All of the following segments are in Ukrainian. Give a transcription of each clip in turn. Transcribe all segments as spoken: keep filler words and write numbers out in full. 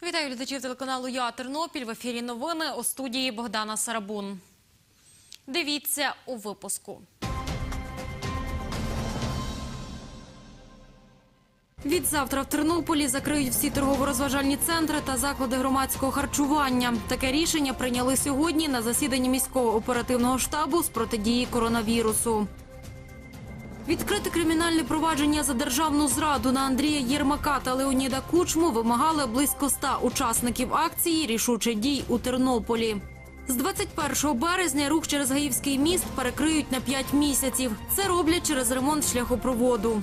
Вітаю глядачів телеканалу «Я Тернопіль». В ефірі новини, у студії Богдана Сарабун. Дивіться у випуску. Відзавтра в Тернополі закриють всі торгово-розважальні центри та заклади громадського харчування. Таке рішення прийняли сьогодні на засіданні міського оперативного штабу з протидії коронавірусу. Відкрити кримінальне провадження за державну зраду на Андрія Єрмака та Леоніда Кучму вимагали близько ста учасників акції «Рішуче дій» у Тернополі. З двадцять першого березня рух через Гаївський міст перекриють на п'ять місяців. Це роблять через ремонт шляхопроводу.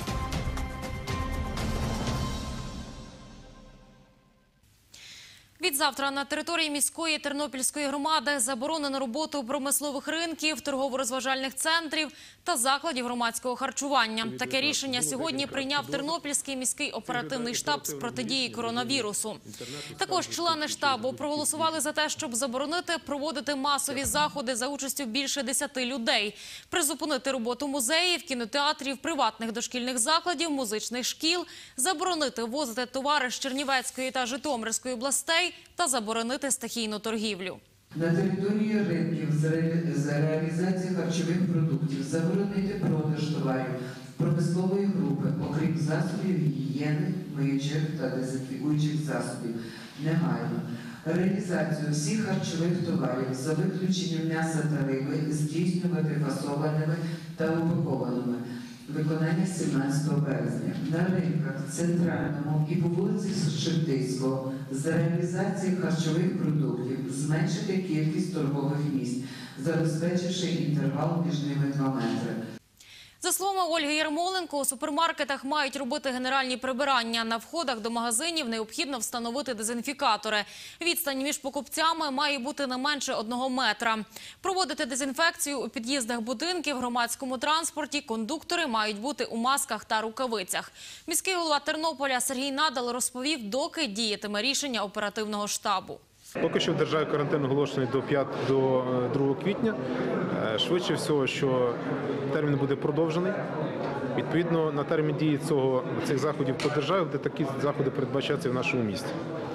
Відзавтра на території міської Тернопільської громади заборонено роботу промислових ринків, торгово-розважальних центрів та закладів громадського харчування. Таке рішення сьогодні прийняв Тернопільський міський оперативний штаб з протидії коронавірусу. Також члени штабу проголосували за те, щоб заборонити проводити масові заходи за участю більше десяти людей, призупинити роботу музеїв, кінотеатрів, приватних дошкільних закладів, музичних шкіл, заборонити ввозити товари з Чернівецької та Житомирської областей та заборонити стихійну торгівлю. На території ринків за реалізацію харчових продуктів заборонити продаж товарів промислової групи, окрім засобів гігієни, миючих та дезінфікуючих засобів, негайно. Реалізацію всіх харчових товарів за виключенням м'яса та риби здійснювати фасованими та упакованими. Виконання сімнадцятого березня. На ринках, Центральному і по вулиці Шептицького за реалізацію харчових продуктів зменшити кількість торгових місць, забезпечивши інтервал між ними два метри. За словами Ольги Ярмоленко, у супермаркетах мають робити генеральні прибирання. На входах до магазинів необхідно встановити дезінфікатори. Відстань між покупцями має бути не менше одного метра. Проводити дезінфекцію у під'їздах будинків, громадському транспорті кондуктори мають бути у масках та рукавицях. Міський голова Тернополя Сергій Надал розповів, доки діятиме рішення оперативного штабу. Поки що в державі карантин оголошений до другого квітня. Швидше всього, що термін буде продовжений. Відповідно, на термін дії цього, цих заходів по державі, де такі заходи передбачаються в нашому місті.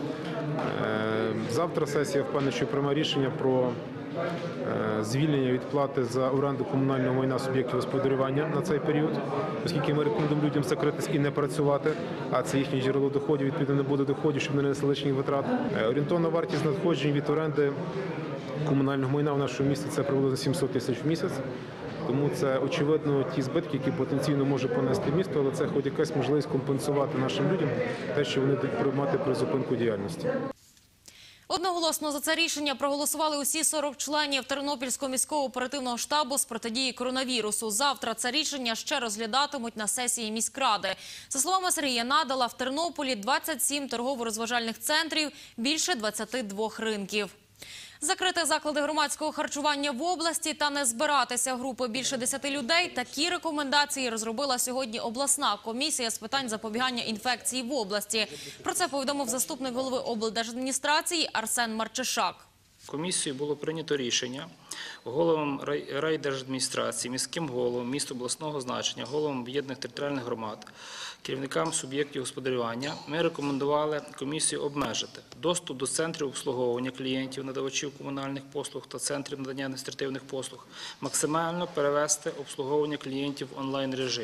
Завтра сесія, впевнена, що прийме рішення про звільнення від плати за оренду комунального майна суб'єктів господарювання на цей період, оскільки ми рекомендуємо людям закритись і не працювати, а це їхнє джерело доходів, відповідно не буде доходів, щоб не несли лишніх витрат. Орієнтовна вартість надходжень від оренди комунального майна в нашому місті – це приблизно сімсот тисяч в місяць. Тому це, очевидно, ті збитки, які потенційно може понести місто, але це хоч якась можливість компенсувати нашим людям те, що вони будуть мати призупинку діяльності. Одноголосно за це рішення проголосували усі сорок членів Тернопільського міського оперативного штабу з протидії коронавірусу. Завтра це рішення ще розглядатимуть на сесії міськради. За словами Сергія Надала, в Тернополі двадцять сім торгово-розважальних центрів, більше двадцяти двох ринків. Закрити заклади громадського харчування в області та не збиратися в групи більше десяти людей – такі рекомендації розробила сьогодні обласна комісія з питань запобігання інфекції в області. Про це повідомив заступник голови облдержадміністрації Арсен Марчишак. Комісією було прийнято рішення головам райдержадміністрації, міським головам міст обласного значення, головам об'єднаних територіальних громад, керівникам суб'єктів господарювання. Ми рекомендували комісію обмежити доступ до центрів обслуговування клієнтів, надавачів комунальних послуг та центрів надання адміністративних послуг, максимально перевести обслуговування клієнтів в онлайн-режим.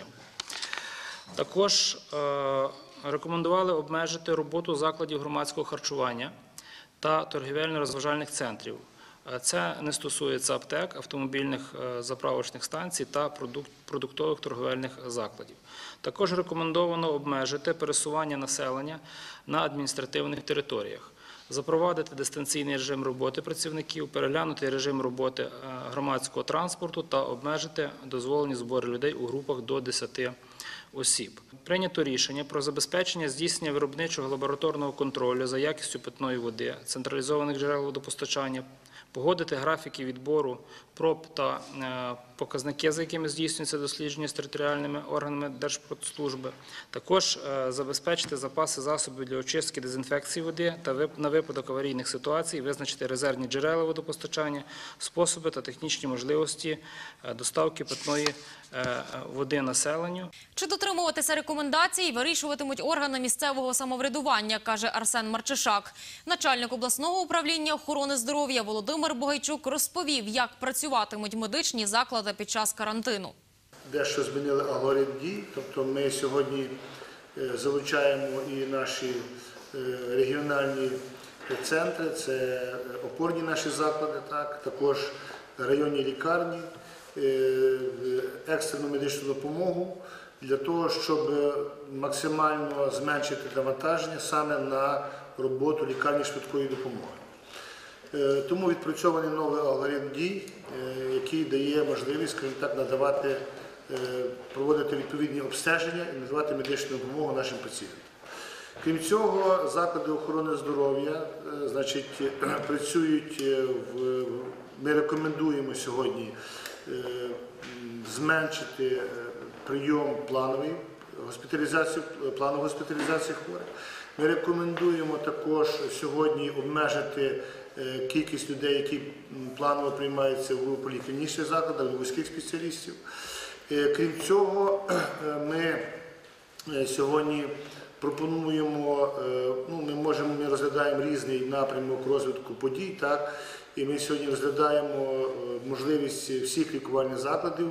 Також е рекомендували обмежити роботу закладів громадського харчування та торгівельно-розважальних центрів. Це не стосується аптек, автомобільних заправочних станцій та продуктових торговельних закладів. Також рекомендовано обмежити пересування населення на адміністративних територіях, запровадити дистанційний режим роботи працівників, переглянути режим роботи громадського транспорту та обмежити дозволені збори людей у групах до десяти осіб. Прийнято рішення про забезпечення здійснення виробничого лабораторного контролю за якістю питної води, централізованих джерел водопостачання, погодити графіки відбору проб та показники, за якими здійснюється дослідження з територіальними органами Держпродслужби. Також забезпечити запаси засобів для очистки, дезінфекції води та на випадок аварійних ситуацій визначити резервні джерела водопостачання, способи та технічні можливості доставки питної води населенню. Чи дотримуватися рекомендацій вирішуватимуть органи місцевого самоврядування, каже Арсен Марчишак. Начальник обласного управління охорони здоров'я Володимир Бугайчук розповів, як працюватимуть медичні заклади під час карантину. Дещо змінили алгоритм дій, тобто ми сьогодні залучаємо і наші регіональні центри, це опорні наші заклади, так, також районні лікарні, екстрену медичну допомогу для того, щоб максимально зменшити навантаження саме на роботу лікарні швидкої допомоги. Тому відпрацьований новий алгоритм дій, який дає можливість, скажімо так, надавати, проводити відповідні обстеження і надавати медичну допомогу нашим пацієнтам. Крім цього, заклади охорони здоров'я, значить, працюють в, ми рекомендуємо сьогодні зменшити прийом планової госпіталізації, планову госпіталізації хворих. Ми рекомендуємо також сьогодні обмежити кількість людей, які планово приймаються в поліклінічних закладах, до вузьких спеціалістів. Крім цього, ми сьогодні пропонуємо, ну, ми можемо, ми розглядаємо різний напрямок розвитку подій, так, і ми сьогодні розглядаємо можливість всіх лікувальних закладів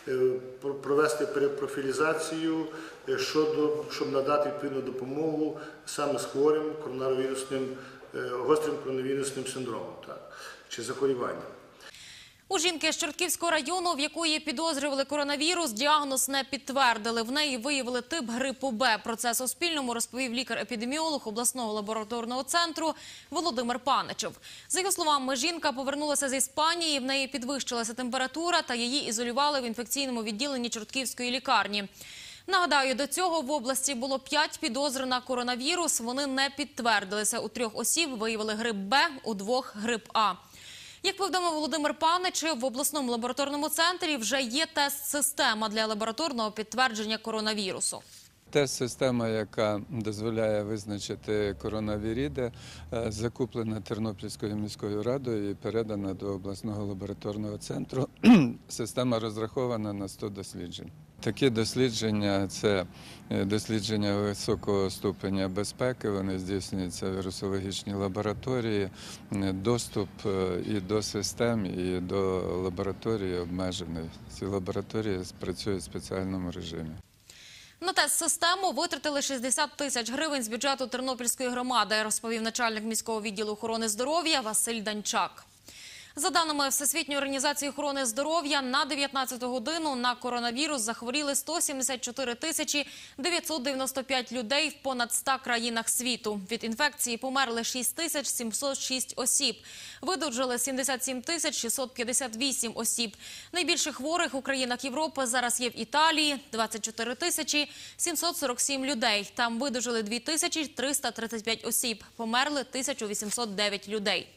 провести перепрофілізацію, щодо, щоб надати відповідну допомогу саме з хворим коронавірусним, гострим коронавірусним синдромом, так, чи захворюванням. У жінки з Чортківського району, в якої підозрювали коронавірус, діагноз не підтвердили. В неї виявили тип грипу Б. Про це Суспільному розповів лікар-епідеміолог обласного лабораторного центру Володимир Паничев. За його словами, жінка повернулася з Іспанії, в неї підвищилася температура та її ізолювали в інфекційному відділенні Чортківської лікарні. Нагадаю, до цього в області було п'ять підозр на коронавірус. Вони не підтвердилися. У трьох осіб виявили грип Б, у двох – грип А. Як повідомив Володимир Паничев, в обласному лабораторному центрі вже є тест-система для лабораторного підтвердження коронавірусу. Тест-система, яка дозволяє визначити коронавіріди, закуплена Тернопільською міською радою і передана до обласного лабораторного центру. Система розрахована на сто досліджень. Такі дослідження – це дослідження високого ступеня безпеки, вони здійснюються в вірусологічній лабораторії, доступ і до систем, і до лабораторії обмежений. Ці лабораторії працюють в спеціальному режимі. На тест-систему витратили шістдесят тисяч гривень з бюджету Тернопільської громади, розповів начальник міського відділу охорони здоров'я Василь Данчак. За даними Всесвітньої організації охорони здоров'я, на дев'ятнадцяту годину на коронавірус захворіли сто сімдесят чотири тисячі дев'ятсот дев'яносто п'ять людей в понад ста країнах світу. Від інфекції померли шість тисяч сімсот шість осіб. Видужали сімдесят сім тисяч шістсот п'ятдесят вісім осіб. Найбільше хворих у країнах Європи зараз є в Італії – двадцять чотири тисячі сімсот сорок сім людей. Там видужали дві тисячі триста тридцять п'ять осіб. Померли тисяча вісімсот дев'ять людей.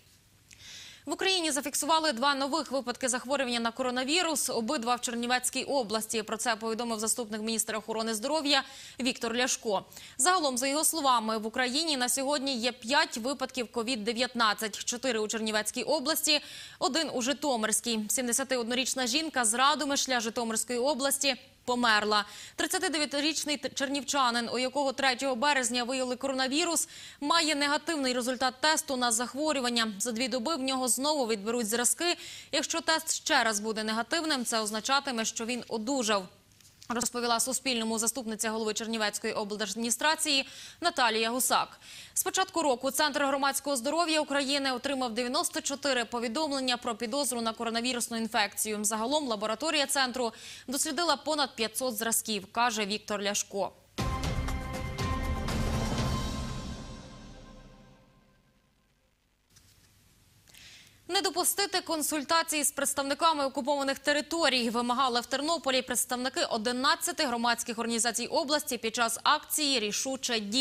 В Україні зафіксували два нових випадки захворювання на коронавірус, обидва в Чернівецькій області. Про це повідомив заступник міністра охорони здоров'я Віктор Ляшко. Загалом, за його словами, в Україні на сьогодні є п'ять випадків ковід дев'ятнадцять. Чотири у Чернівецькій області, один у Житомирській. сімдесятиоднорічна жінка з Радомишля Житомирської області померла. тридцятидев'ятирічний чернівчанин, у якого третього березня виявили коронавірус, має негативний результат тесту на захворювання. За дві доби в нього знову відберуть зразки. Якщо тест ще раз буде негативним, це означатиме, що він одужав, розповіла Суспільному заступниця голови Чернівецької облдержадміністрації Наталія Гусак. З початку року Центр громадського здоров'я України отримав дев'яносто чотири повідомлення про підозру на коронавірусну інфекцію. Загалом лабораторія центру дослідила понад п'ятсот зразків, каже Віктор Ляшко. Не допустити консультації з представниками окупованих територій вимагали в Тернополі представники одинадцяти громадських організацій області під час акції «Рішуче дій».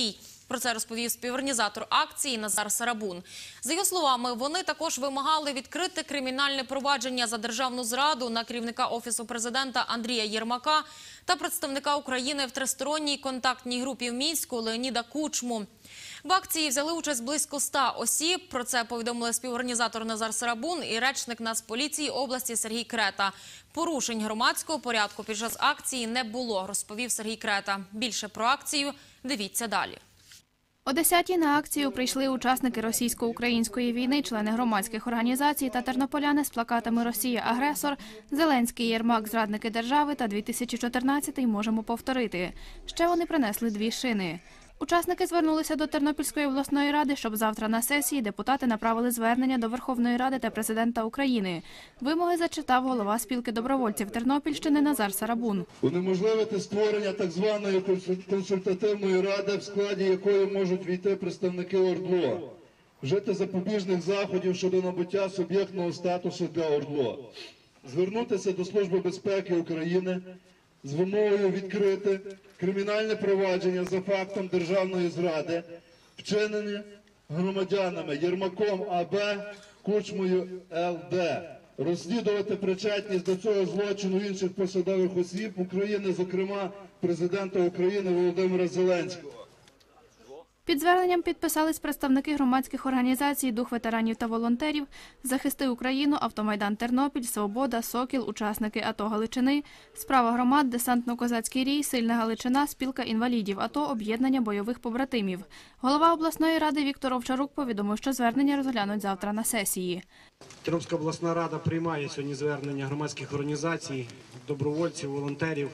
Про це розповів співорганізатор акції Назар Сарабун. За його словами, вони також вимагали відкрити кримінальне провадження за державну зраду на керівника Офісу президента Андрія Єрмака та представника України в тристоронній контактній групі в Мінську Леоніда Кучму. В акції взяли участь близько ста осіб. Про це повідомили співорганізатор Назар Сарабун і речник Нацполіції області Сергій Крета. Порушень громадського порядку під час акції не було, розповів Сергій Крета. Більше про акцію дивіться далі. О десятій на акцію прийшли учасники російсько-української війни, члени громадських організацій та тернополяни з плакатами «Росія – агресор», «Зеленський, Єрмак – зрадники держави» та «дві тисячі чотирнадцятий можемо повторити». Ще вони принесли дві шини. Учасники звернулися до Тернопільської обласної ради, щоб завтра на сесії депутати направили звернення до Верховної Ради та президента України. Вимоги зачитав голова спілки добровольців Тернопільщини Назар Сарабун. Унеможливити створення так званої консультативної ради, в складі якої можуть війти представники ОРДЛО. Вжити запобіжних заходів щодо набуття суб'єктного статусу для ОРДЛО. Звернутися до Служби безпеки України з вимогою відкрити кримінальне провадження за фактом державної зради, вчинені громадянами Єрмаком А Б, Кучмою Л Д. Розслідувати причетність до цього злочину інших посадових осіб України, зокрема президента України Володимира Зеленського. Під зверненням підписались представники громадських організацій «Дух ветеранів та волонтерів», «Захисти Україну», «Автомайдан Тернопіль», «Свобода», «Сокіл», учасники АТО Галичини, «Справа громад», «Десантно-козацький рій», «Сильна Галичина», «Спілка інвалідів АТО», «Об'єднання бойових побратимів». Голова обласної ради Віктор Овчарук повідомив, що звернення розглянуть завтра на сесії. Тернопільська обласна рада приймає сьогодні звернення громадських організацій, добровольців, волонтерів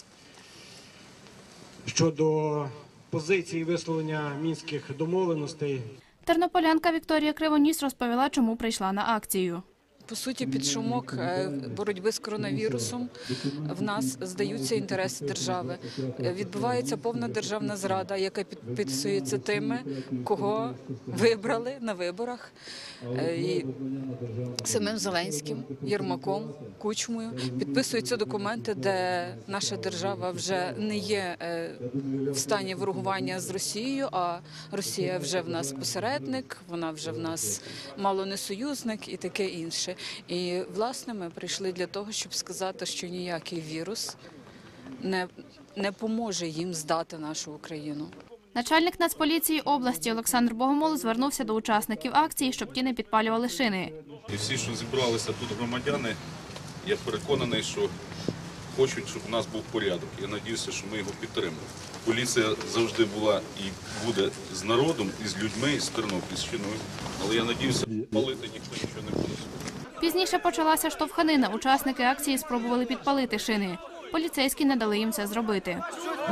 щодо позиції висловлення мінських домовленостей. Тернополянка Вікторія Кривоніс розповіла, чому прийшла на акцію. По суті, під шумок боротьби з коронавірусом в нас здаються інтереси держави. Відбувається повна державна зрада, яка підписується тими, кого вибрали на виборах. І самим Зеленським, Єрмаком, Кучмою підписуються документи, де наша держава вже не є в стані ворогування з Росією, а Росія вже в нас посередник, вона вже в нас мало не союзник і таке інше. І, власне, ми прийшли для того, щоб сказати, що ніякий вірус не, не поможе їм здати нашу Україну. Начальник Нацполіції області Олександр Богомол звернувся до учасників акції, щоб ті не підпалювали шини. І всі, що зібралися тут громадяни, я переконаний, що хочуть, щоб у нас був порядок. Я сподіваюся, що ми його підтримаємо. Поліція завжди була і буде з народом, і з людьми, і з Тернопільщиною. Але я сподіваюся, палити ніхто нічого не буде. Пізніше почалася штовханина. Учасники акції спробували підпалити шини. Поліцейські не дали їм це зробити.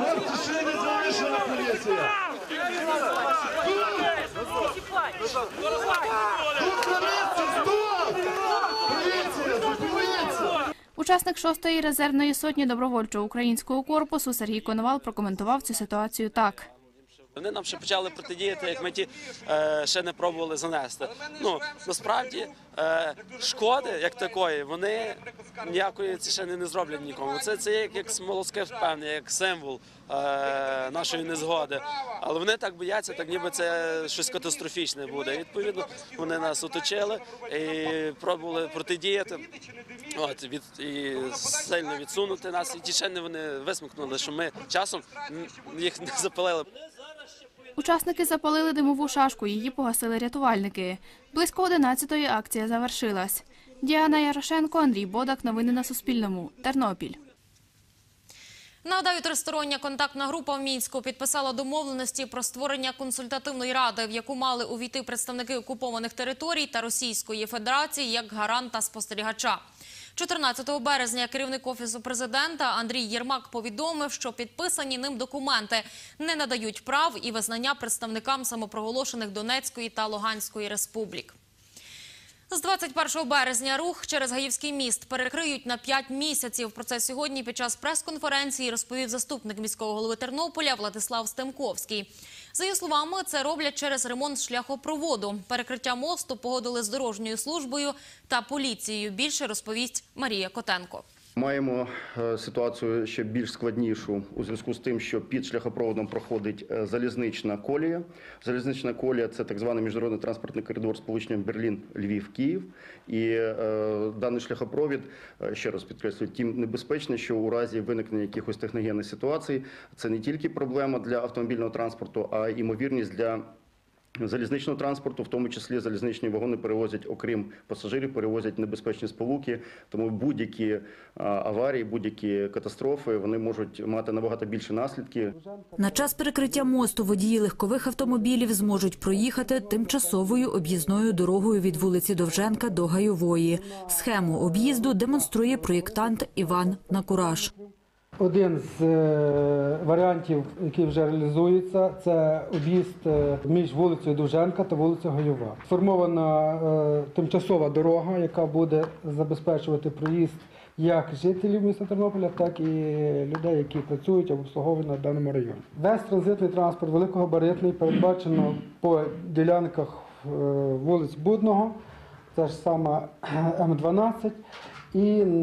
Учасник шостої резервної сотні добровольчого українського корпусу Сергій Коновал прокоментував цю ситуацію так. Вони нам ще почали протидіяти, як ми ті е, ще не пробували занести. Ну, насправді, е, шкоди, як такої, вони ніякої ці ще не, не зроблять нікому. Це, це як, як смолоскип, певний, як символ е, нашої незгоди. Але вони так бояться, так ніби це щось катастрофічне буде. І, відповідно, вони нас оточили і пробували протидіяти, от, від, і сильно відсунути нас. І ті ще не вони висмикнули, що ми часом їх не запалили. Учасники запалили димову шашку, її погасили рятувальники. Близько одинадцятої акція завершилась. Діана Ярошенко, Андрій Бодак. Новини на Суспільному. Тернопіль. Нагадаю, тристороння контактна група в Мінську підписала домовленості про створення консультативної ради, в яку мали увійти представники окупованих територій та Російської Федерації як гаранта спостерігача. чотирнадцятого березня керівник Офісу президента Андрій Єрмак повідомив, що підписані ним документи не надають прав і визнання представникам самопроголошених Донецької та Луганської республік. З двадцять першого березня рух через Гаївський міст перекриють на п'ять місяців. Про це сьогодні під час прес-конференції розповів заступник міського голови Тернополя Владислав Стемковський. За його словами, це роблять через ремонт шляхопроводу. Перекриття мосту погодили з дорожньою службою та поліцією. Більше розповість Марія Котенко. Маємо ситуацію ще більш складнішу у зв'язку з тим, що під шляхопроводом проходить залізнична колія. Залізнична колія – це так званий міжнародний транспортний коридор з сполученням Берлін-Львів-Київ. І е, даний шляхопровід, ще раз підкреслюю, тим небезпечний, що у разі виникнення якихось техногенних ситуацій це не тільки проблема для автомобільного транспорту, а й ймовірність для залізничного транспорту, в тому числі залізничні вагони перевозять, окрім пасажирів, перевозять небезпечні сполуки, тому будь-які аварії, будь-які катастрофи, вони можуть мати набагато більше наслідки. На час перекриття мосту водії легкових автомобілів зможуть проїхати тимчасовою об'їзною дорогою від вулиці Довженка до Гайової. Схему об'їзду демонструє проєктант Іван Накураш. Один з варіантів, який вже реалізується, це об'їзд між вулицею Довженка та вулицею Гайова. Сформована тимчасова дорога, яка буде забезпечувати проїзд як жителів міста Тернополя, так і людей, які працюють або обслуговують на даному районі. Весь транзитний транспорт великогабаритний передбачено по ділянках вулиць Будного, це ж саме М дванадцять, і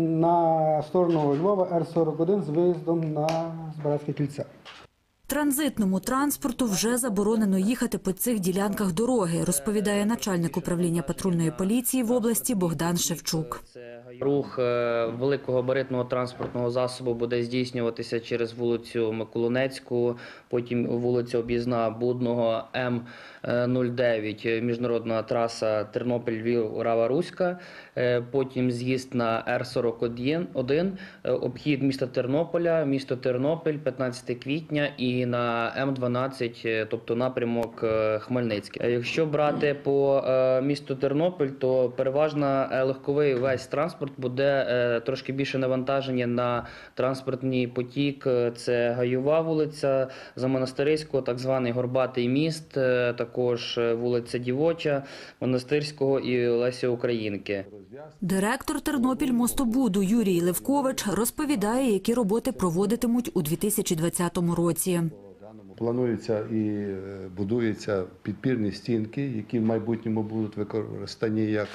на сторону Львова Р сорок один з виїздом на Збаразьке кільце. Транзитному транспорту вже заборонено їхати по цих ділянках дороги, розповідає начальник управління патрульної поліції в області Богдан Шевчук. Рух великогабаритного транспортного засобу буде здійснюватися через вулицю Миколинецьку, потім вулиця Об'їзна Будного М нуль дев'ять, міжнародна траса Тернопіль-Львів-Рава-Руська, потім з'їзд на Р сорок один, обхід міста Тернополя, місто Тернопіль, п'ятнадцяте квітня і на М дванадцять, тобто напрямок Хмельницький. Якщо брати по місту Тернопіль, то переважно легковий весь транспорт буде трошки більше навантаження на транспортний потік. Це Гайова вулиця, Замонастириського, так званий Горбатий міст, також вулиця Дівоча, Монастирського і Лесі Українки. Директор Тернопіль-Мостобуду Юрій Левкович розповідає, які роботи проводитимуть у дві тисячі двадцятому році. Плануються і будуються підпірні стінки, які в майбутньому будуть використані як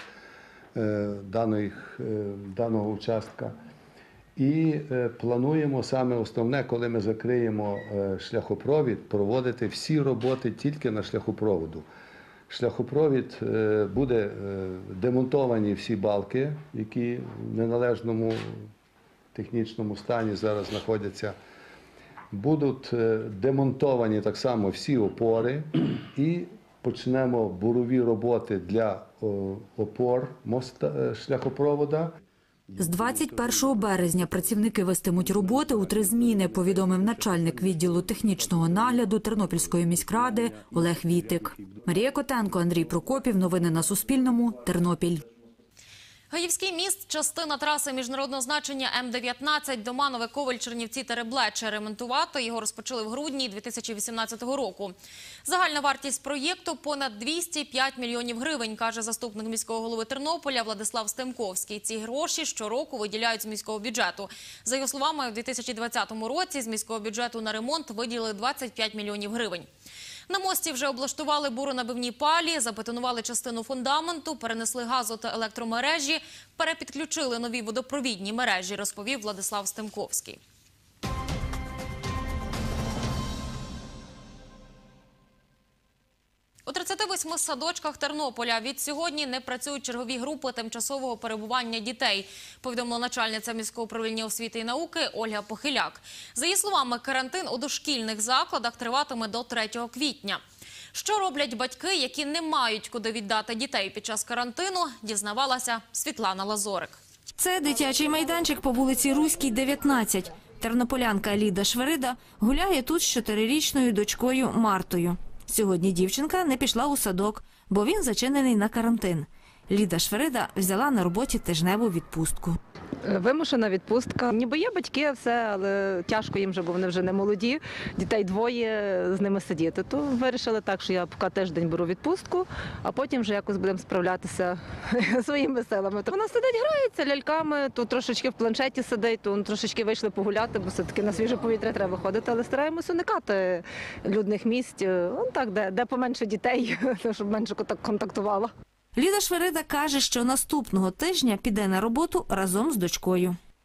даного участка. І плануємо саме основне, коли ми закриємо шляхопровід, проводити всі роботи тільки на шляхопроводу. Шляхопровід буде демонтовані всі балки, які в неналежному технічному стані зараз знаходяться. Будуть демонтовані так само всі опори і почнемо бурові роботи для опор моста, шляхопровода. З двадцять першого березня працівники вестимуть роботи у три зміни, повідомив начальник відділу технічного нагляду Тернопільської міськради Олег Вітик. Марія Котенко, Андрій Прокопів. Новини на Суспільному. Тернопіль. Гаївський міст – частина траси міжнародного значення М дев'ятнадцять Доманове, Ковель, Чернівці, Тереблече. Ремонтувати його розпочали в грудні дві тисячі вісімнадцятого року. Загальна вартість проєкту – понад двісті п'ять мільйонів гривень, каже заступник міського голови Тернополя Владислав Стемковський. Ці гроші щороку виділяють з міського бюджету. За його словами, у дві тисячі двадцятому році з міського бюджету на ремонт виділили двадцять п'ять мільйонів гривень. На мості вже облаштували буронабивні палі, забетонували частину фундаменту, перенесли газо- та електромережі, перепідключили нові водопровідні мережі, розповів Владислав Стемковський. У тридцяти восьми садочках Тернополя від сьогодні не працюють чергові групи тимчасового перебування дітей, повідомила начальниця міського управління освіти і науки Ольга Похиляк. За її словами, карантин у дошкільних закладах триватиме до третього квітня. Що роблять батьки, які не мають куди віддати дітей під час карантину, дізнавалася Світлана Лазорик. Це дитячий майданчик по вулиці Руській, дев'ятнадцять. Тернополянка Ліда Шверида гуляє тут з чотирирічною дочкою Мартою. Сьогодні дівчинка не пішла у садок, бо він зачинений на карантин. Ліда Шверида взяла на роботі тижневу відпустку. Вимушена відпустка. Ніби є батьки, все, але тяжко їм вже, бо вони вже не молоді. Дітей двоє, з ними сидіти. То вирішили так, що я поки тиждень беру відпустку, а потім вже якось будемо справлятися своїми силами. То вона сидить, грається ляльками, то трошечки в планшеті сидить, то трошечки вийшли погуляти, бо все-таки на свіже повітря треба виходити, але стараємося уникати людних місць, ну, так, де, де поменше дітей, щоб менше контактувала. Ліда Шверида каже, що наступного тижня піде на роботу разом з дочкою.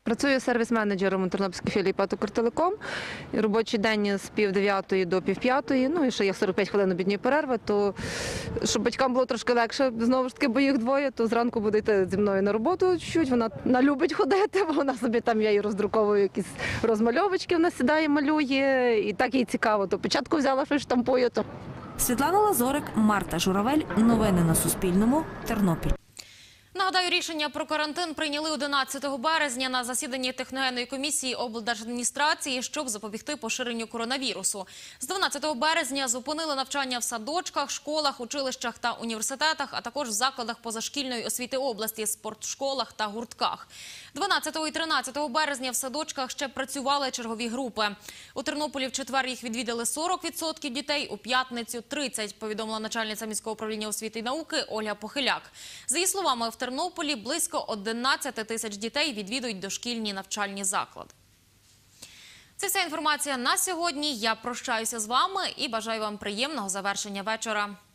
Працюю сервіс-менеджером у Тернопільській філії ПАТ «Укртелеком». Робочий день з пів дев'ятої до пів п'ятої, ну і ще є сорок п'ять хвилин обідньої перерви, то щоб батькам було трошки легше, знову ж таки, бо їх двоє, то зранку буде йти зі мною на роботу чуть, вона, вона любить ходити, бо вона собі там, я їй роздруковую якісь розмальовочки, вона сідає, малює, і так їй цікаво, то початку взяла, щось штампую, то... Світлана Лазорик, Марта Журавель. Новини на Суспільному. Тернопіль. Нагадаю, рішення про карантин прийняли одинадцятого березня на засіданні техногенної комісії облдержадміністрації, щоб запобігти поширенню коронавірусу. З дванадцятого березня зупинили навчання в садочках, школах, училищах та університетах, а також в закладах позашкільної освіти області, спортшколах та гуртках. дванадцятого і тринадцятого березня в садочках ще працювали чергові групи. У Тернополі в четвер їх відвідали сорок відсотків дітей, у п'ятницю – тридцять відсотків, повідомила начальниця міського управління освіти і науки Ольга Похиляк. За її словами, в Тернополі близько одинадцять тисяч дітей відвідують дошкільні навчальні заклади. Це вся інформація на сьогодні. Я прощаюся з вами і бажаю вам приємного завершення вечора.